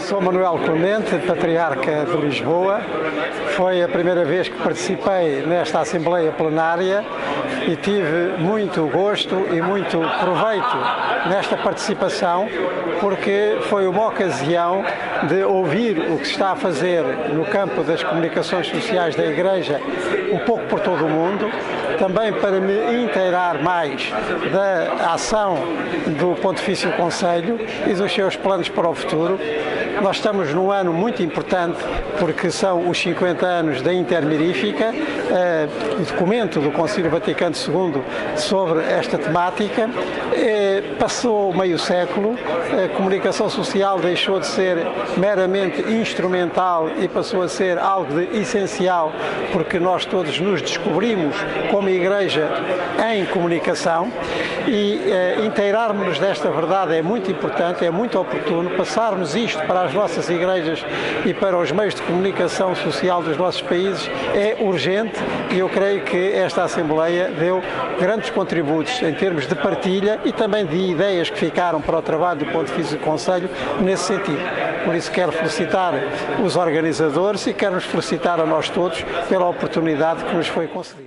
Sou Manuel Clemente, patriarca de Lisboa. Foi a primeira vez que participei nesta Assembleia Plenária e tive muito gosto e muito proveito nesta participação, porque foi uma ocasião de ouvir o que se está a fazer no campo das comunicações sociais da Igreja, um pouco por todo o mundo, também para me inteirar mais da ação do Pontifício Conselho e dos seus planos para o futuro. Nós estamos num ano muito importante, porque são os 50 anos da Intermirífica, o documento do Concílio Vaticano II sobre esta temática. Passou meio século, a comunicação social deixou de ser meramente instrumental e passou a ser algo de essencial, porque nós todos nos descobrimos como Igreja em comunicação, e inteirarmos-nos desta verdade é muito importante, é muito oportuno. Passarmos isto para as nossas igrejas e para os meios de comunicação social dos nossos países é urgente, e eu creio que esta Assembleia deu grandes contributos em termos de partilha e também de ideias que ficaram para o trabalho do Pontifício Conselho nesse sentido. Por isso quero felicitar os organizadores e quero nos felicitar a nós todos pela oportunidade que nos foi concedida.